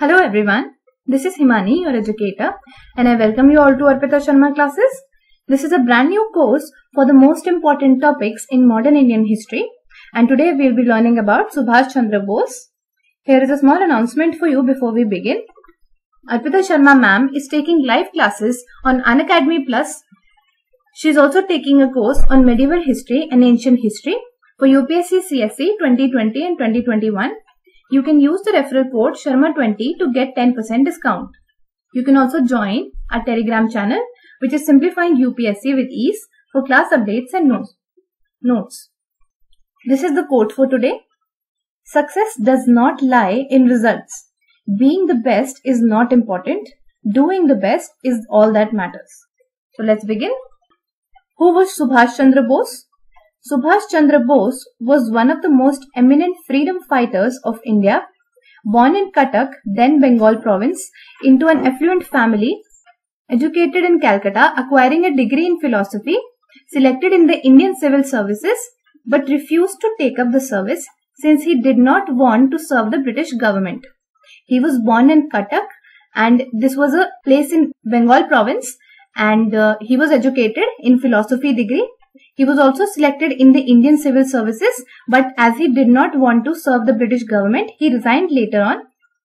Hello everyone, this is Himani, your educator, and I welcome you all to Arpita Sharma classes. This is a brand new course for the most important topics in modern Indian history, and today we will be learning about Subhash Chandra Bose. Here is a small announcement for you before we begin. Arpita Sharma ma'am is taking live classes on Unacademy Plus. She is also taking a course on medieval history and ancient history for UPSC CSE 2020 and 2021. You can use the referral code Sharma20 to get 10% discount. You can also join our Telegram channel, which is Simplifying UPSC with Ease, for class updates and notes. This is the quote for today. Success does not lie in results. Being the best is not important. Doing the best is all that matters. So let's begin. Who was Subhash Chandra Bose? Subhash Chandra Bose was one of the most eminent freedom fighters of India. Born in Cuttack, then Bengal province, into an affluent family, educated in Calcutta, acquiring a degree in philosophy, selected in the Indian Civil Services, but refused to take up the service since he did not want to serve the British government. He was born in Cuttack, and this was a place in Bengal province, and he was educated in philosophy degree. He was also selected in the Indian Civil Services, but as he did not want to serve the British government, he resigned later on.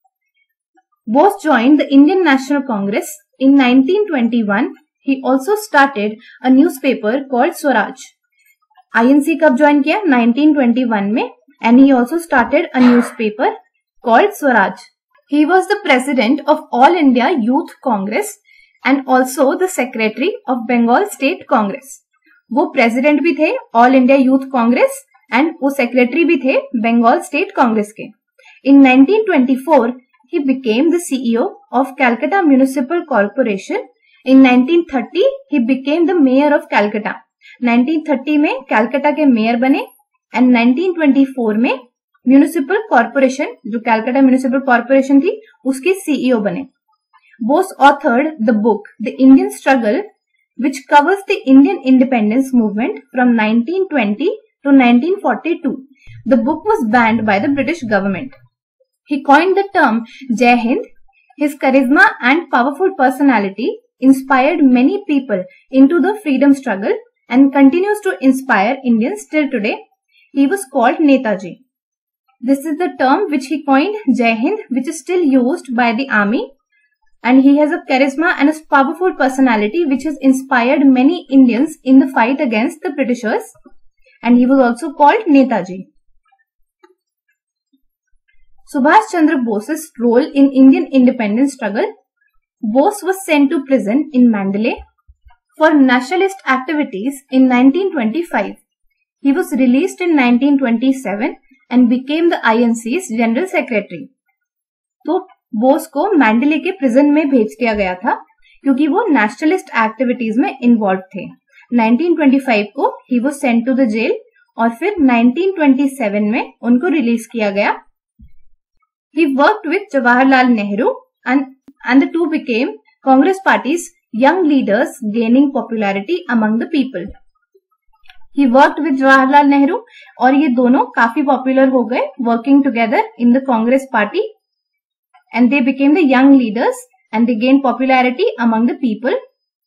Bose joined the Indian National Congress in 1921. He also started a newspaper called Swaraj. INC कब join किया? 1921 में, and he also started a newspaper called Swaraj. He was the president of All India Youth Congress and also the secretary of Bengal State Congress. वो president भी थे all India youth Congress and वो secretary भी थे Bengal state Congress के. इन 1924 he became the CEO of Calcutta Municipal Corporation. In 1930 he became the mayor of Calcutta. 1930 में कैलकाटा के mayor बने एंड 1924 में म्यूनिसिपल कॉर्पोरेशन, जो कैलकाटा म्यूनिसिपल कॉर्पोरेशन थी, उसके सीईओ बने. Bose authored the book the Indian struggle, which covers the Indian independence movement from 1920 to 1942. The book was banned by the British government. He coined the term Jai Hind. His charisma and powerful personality inspired many people into the freedom struggle and continues to inspire Indians till today. He was called Netaji. This is the term which he coined, Jai Hind, which is still used by the army. And he has a charisma and a powerful personality which has inspired many Indians in the fight against the Britishers. And he was also called Netaji. Subhash Chandra Bose's role in Indian independence struggle. Bose was sent to prison in Mandalay for nationalist activities in 1925. He was released in 1927 and became the INC's General Secretary. So, Bose को Mandalay के prison में भेज दिया गया था क्योंकि वो nationalist activities में इन्वॉल्व थे. 1925 को ही was sent to the jail और फिर 1927 में उनको रिलीज किया गया. He worked with Jawaharlal Nehru and the two became Congress party's young leaders gaining popularity among the people. He worked with Jawaharlal Nehru और ये दोनों काफी पॉपुलर हो गए working together in the Congress party. And they became the young leaders and they gained popularity among the people.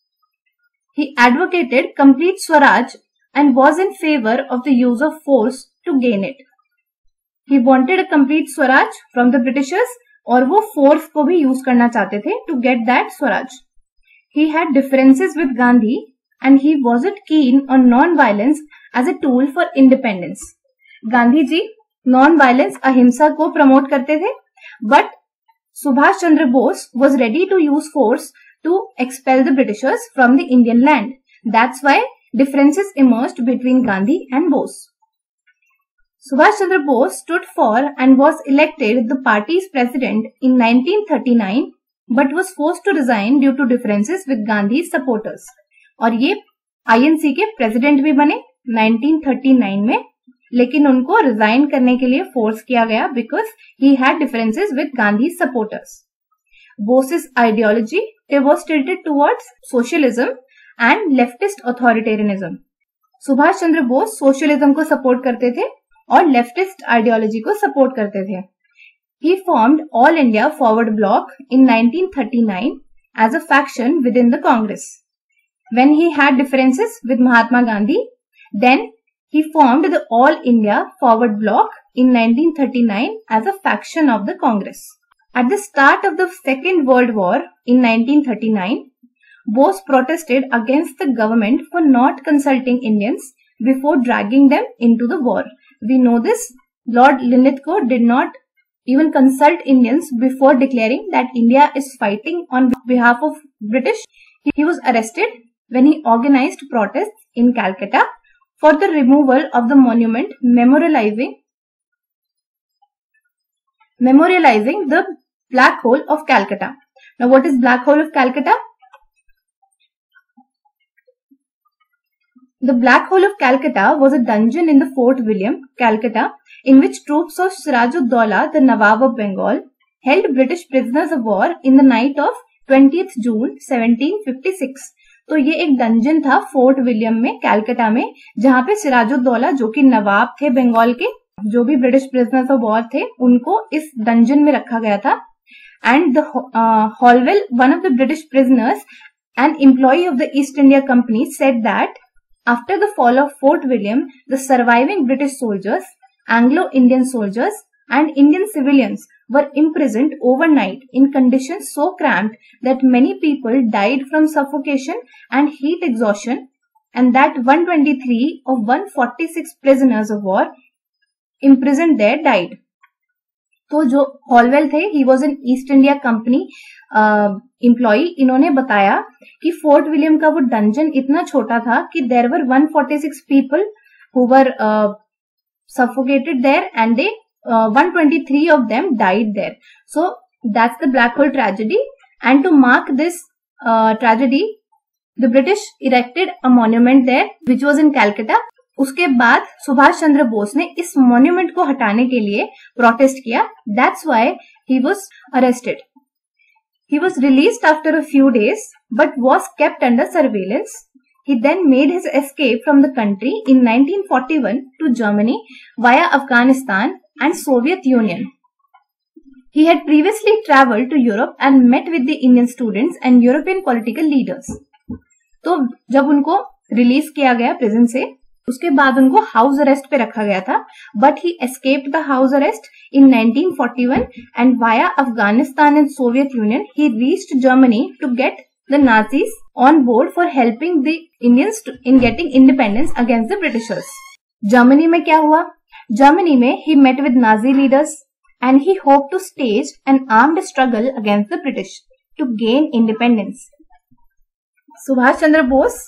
He advocated complete Swaraj and was in favor of the use of force to gain it. He wanted a complete Swaraj from the Britishers और वो force को भी use करना चाहते थे to get that Swaraj. He had differences with Gandhi and he wasn't keen on non-violence as a tool for independence. Gandhi ji non-violence अहिंसा को promote करते थे, but Subhash Chandra Bose was ready to use force to expel the Britishers from the Indian land. That's why differences emerged between Gandhi and Bose. Subhash Chandra Bose stood for and was elected the party's president in 1939 but was forced to resign due to differences with Gandhi's supporters. और ये INC के president भी बने 1939 में, लेकिन उनको resign करने के लिए फोर्स किया गया because he had differences with Gandhi supporters. Bose's ideology was tilted towards socialism and leftist authoritarianism. Subhash Chandra Bose socialism को सपोर्ट करते थे और लेफ्टिस्ट आइडियोलॉजी को सपोर्ट करते थे. He formed All India Forward Bloc in 1939 as a faction within the Congress. When he had differences with Mahatma Gandhi, then he formed the All India Forward Bloc in 1939 as a faction of the Congress. At the start of the Second World War in 1939, Bose protested against the government for not consulting Indians before dragging them into the war. We know this. Lord Linlithgow did not even consult Indians before declaring that India is fighting on behalf of British. He was arrested when he organized protests in Calcutta for the removal of the monument memorializing the Black Hole of Calcutta. Now, what is Black Hole of Calcutta? The Black Hole of Calcutta was a dungeon in the Fort William, Calcutta, in which troops of Siraj-ud-Dowla, the Nawab of Bengal, held British prisoners of war in the night of 20th June 1756. तो ये एक dungeon था fort William में, कैलकाटा में, जहां पे सिराजुद्दौला जो कि नवाब थे बंगाल के, जो भी ब्रिटिश प्रिजनर्स ऑफ वॉर थे, उनको इस डंजन में रखा गया था. And Holwell, one of the British prisoners and employee of the East India company, said that after the fall of Fort William, the surviving British soldiers, Anglo-Indian soldiers, and Indian civilians were imprisoned overnight in conditions so cramped that many people died from suffocation and heat exhaustion, and that 123 of 146 prisoners of war imprisoned there died. तो जो Holwell थे, he was an East India company employee, इन्होंने बताया कि fort William का वो dungeon इतना छोटा था कि there were 146 people who were suffocated there and they 123 of them died there. So that's the Black Hole tragedy, and to mark this tragedy, the British erected a monument there which was in Calcutta. उसके बाद सुभाष चंद्र बोस ने इस monument को हटाने के लिए protest किया. That's why he was arrested. He was released after a few days but was kept under surveillance. He then made his escape from the country in 1941 to Germany via Afghanistan and Soviet Union. He had previously traveled to Europe and met with the Indian students and European political leaders. तो जब उनको release किया गया prison से, उसके बाद उनको house arrest पे रखा गया था, but he escaped the house arrest in 1941 and via Afghanistan and Soviet Union he reached Germany to get the Nazis on board for helping the Indians in getting independence against the Britishers. Germany में क्या हुआ? Germany में he met with Nazi leaders and he hope to stage an armed struggle against the British to gain independence. Subhash Chandra Bose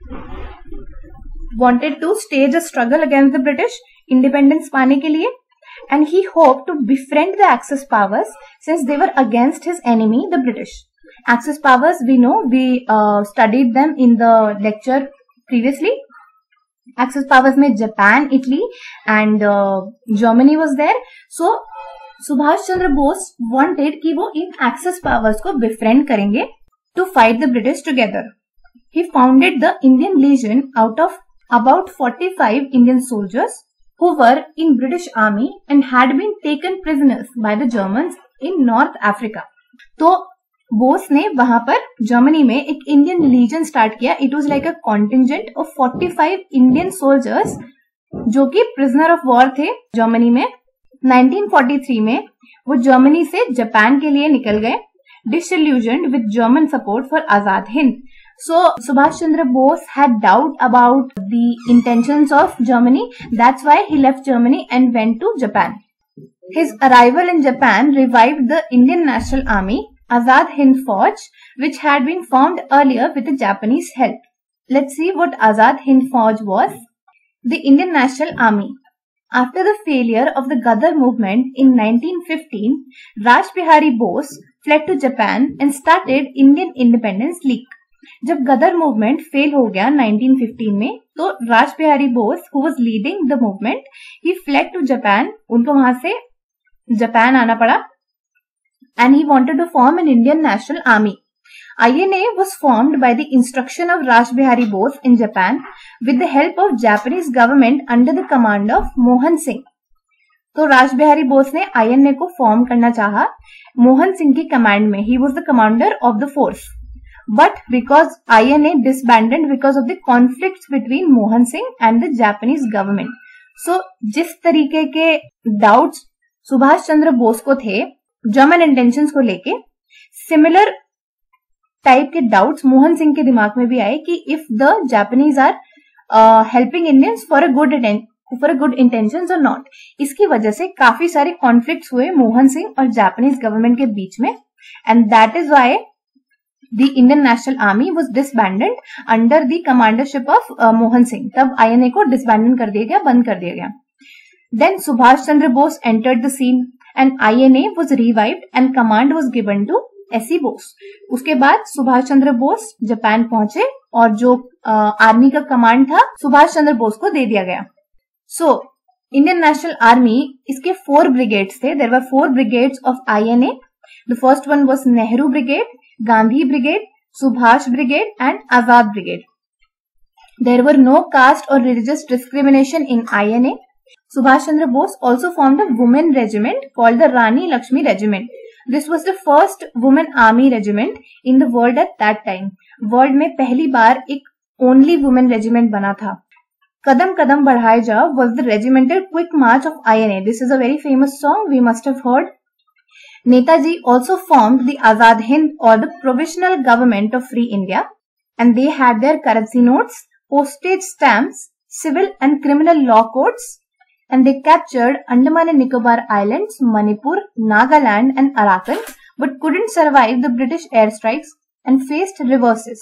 wanted to stage a struggle against the British independence पाने के लिए, and he hoped to befriend the Axis powers since they were against his enemy, the British. Axis powers, we know, we studied them in the lecture previously. Axis powers में Japan, Italy and Germany was there. So Subhash Chandra Bose wanted कि वो इन Axis powers को befriend करेंगे to fight the British together. He founded the Indian Legion out of about 45 Indian soldiers who were in British Army and had been taken prisoners by the Germans in North Africa. तो बोस ने वहां पर Germany में एक Indian legion start किया. It was like a contingent of 45 Indian soldiers जो कि prisoner of war थे जर्मनी में. 1943 में वो जर्मनी से जापान के लिए निकल गए, disillusioned with German support for Azad Hind. So Subhash Chandra Bose had doubt about the intentions of Germany. That's why he left Germany and went to Japan. His arrival in Japan revived the Indian National Army, Azad Hind Fauj, which had been formed earlier with the Japanese help. Let's see what Azad Hind Fauj was. The Indian National Army. After the failure of the Ghadar movement in 1915, Raj Bihari Bose fled to Japan and started Indian Independence League. जब गदर movement fail हो गया 1915 में, तो Raj Bihari Bose who was leading the movement, he fled to Japan. उनको वहां से Japan आना पड़ा and he wanted to form an Indian national army. INA was formed by the instruction of Raj Bihari Bose in Japan with the help of Japanese government under the command of Mohan Singh. तो रास बिहारी बोस ने INA को form करना चाहा मोहन सिंह की command में. He was the commander of the force, but because INA disbanded because of the conflicts between Mohan Singh and the Japanese government. So जिस तरीके के डाउट्स सुभाष चंद्र बोस को थे जर्मन इंटेंशंस को लेके, सिमिलर टाइप के डाउट्स मोहन सिंह के दिमाग में भी आए कि if the Japanese are helping Indians for a good intentions और नॉट. इसकी वजह से काफी सारे कॉन्फ्लिक्ट्स हुए मोहन सिंह और जापानीज गवर्नमेंट के बीच में, and that is why the Indian national army was disbanded under the commandership of Mohan Singh. तब INA को डिसबैंडन कर दिया गया, बंद कर दिया गया. Then Subhash Chandra Bose entered the scene and INA was revived and command was given to SC Bose. उसके बाद सुभाष चंद्र बोस जापान पहुंचे और जो आर्मी का कमांड था सुभाष चंद्र बोस को दे दिया गया. सो इंडियन नेशनल आर्मी, इसके 4 ब्रिगेड्स थे. There were 4 brigades of INA. The first one was Nehru brigade, Gandhi brigade, Subhash brigade and Azad brigade. There were no caste और religious discrimination in INA. Subhash Chandra Bose also formed a women regiment called the Rani Lakshmi Regiment. This was the first women army regiment in the world at that time. World में पहली बार एक only women regiment बना था. कदम कदम बढ़ाए जाओ was the regimental quick march of INA. This is a very famous song we must have heard. Netaji also formed the Azad Hind or the Provisional Government of Free India, and they had their currency notes, postage stamps, civil and criminal law codes, and they captured Andaman and Nicobar Islands, Manipur, Nagaland and Arakan, but couldn't survive the British airstrikes and faced reverses.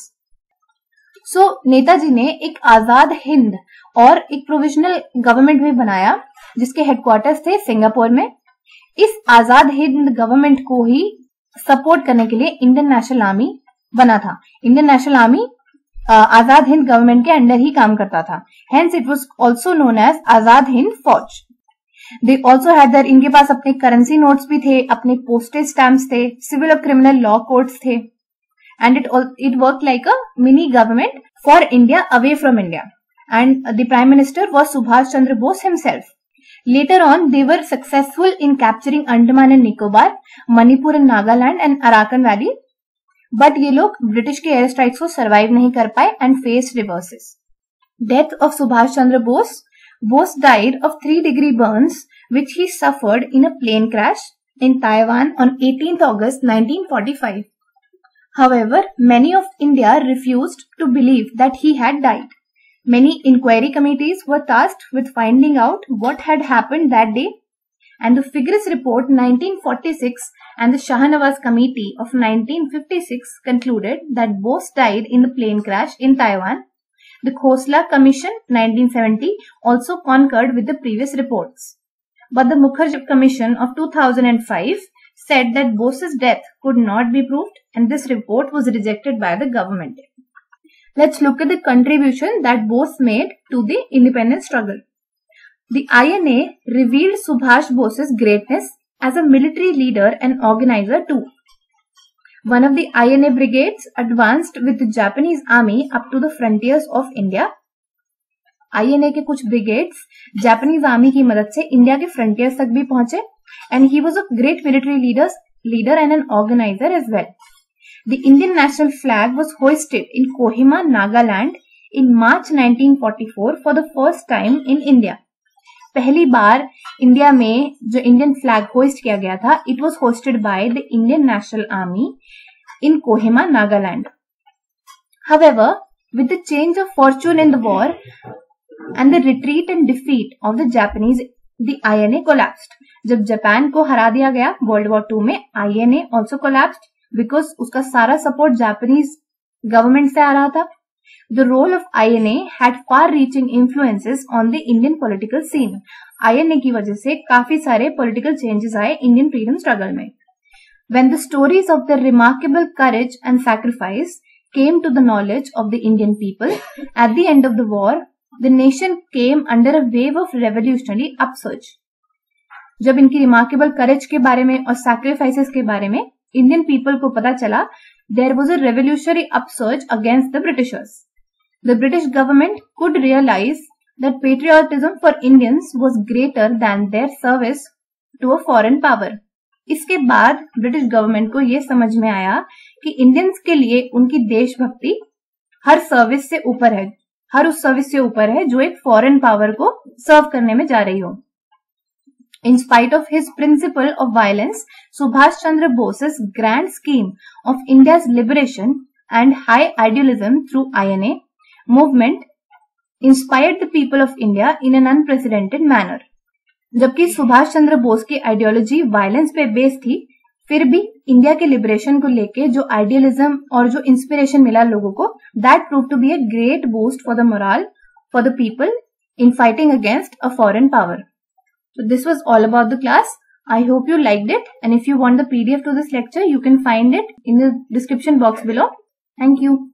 So Netaji ने एक आजाद हिंद और एक provisional government भी बनाया जिसके headquarters थे Singapore में. इस आजाद हिंद गवर्नमेंट को ही सपोर्ट करने के लिए इंडियन नेशनल आर्मी बना था. Indian national army Azad Hind government के अंडर ही काम करता था. Hence it was also known as Azad Hind Fauj. They also had there, इनके पास अपने करेंसी नोट्स भी थे, अपने पोस्टेज स्टैम्प्स थे, सिविल और क्रिमिनल लॉ कोड्स थे, and it work like a mini government for India away from India. And the prime minister was Subhash Chandra Bose himself. Later on, they were successful in capturing Andaman and Nicobar, Manipur and Nagaland and Arakan Valley. But ये लोग British के air strikes को survive नहीं कर पाए and faced reverses. Death of Subhash Chandra Bose. Bose died of 3-degree burns which he suffered in a plane crash in Taiwan on 18th August 1945. However, many of India refused to believe that he had died. Many inquiry committees were tasked with finding out what had happened that day, and the Figgis report 1946 and the Shahnawaz Committee of 1956 concluded that Bose died in the plane crash in Taiwan. The Khosla Commission 1970 also concurred with the previous reports. But the Mukherjee Commission of 2005 said that Bose's death could not be proved, and this report was rejected by the government. Let's look at the contribution that Bose made to the independence struggle. The INA revealed Subhash Bose's greatness as a military leader and organizer too. One of the INA brigades advanced with the Japanese army up to the frontiers of India. INA के कुछ brigades Japanese army की मदद से India के frontiers तक भी पहुंचे, and he was a great military leader and an organizer as well. The Indian national flag was hoisted in Kohima, Nagaland in March 1944 for the first time in India. पहली बार India में जो Indian flag host किया गया था, it was hosted by the Indian national army in Kohima, Nagaland. However, with the change of fortune in the war and the retreat and defeat of the Japanese, the INA collapsed. जब Japan को हरा दिया गया world war 2 में, INA also collapsed because उसका सारा support Japanese government से आ रहा था. The role of INA had far-reaching influences on the Indian political scene. INA की वजह से काफी सारे political changes आए Indian freedom struggle में. When the stories of their remarkable courage and sacrifice came to the knowledge of the Indian people, at the end of the war, the nation came under a wave of revolutionary upsurge. जब इनकी remarkable courage के बारे में और sacrifices के बारे में Indian people को पता चला, there was a revolutionary upsurge against the Britishers. The British government could realize that patriotism for Indians was greater than their service to a foreign power. इसके बाद ब्रिटिश गवर्नमेंट को ये समझ में आया कि इंडियंस के लिए उनकी देशभक्ति हर सर्विस से ऊपर है, हर उस सर्विस से ऊपर है जो एक फॉरेन पावर को सर्व करने में जा रही हो. In spite of his principle of violence, Subhash Chandra Bose's grand scheme of India's liberation and high idealism through INA movement inspired the people of India in an unprecedented manner. जबकि सुभाष चंद्र बोस की ideology violence पे based थी, फिर भी India के liberation को लेके जो आइडियलिज्म और जो इंस्पिरेशन मिला लोगों को, that prove to be a great boost for the moral for the people in fighting against a foreign power. So this was all about the class. I hope you liked it, and if you want the PDF to this lecture, you can find it in the description box below. Thank you.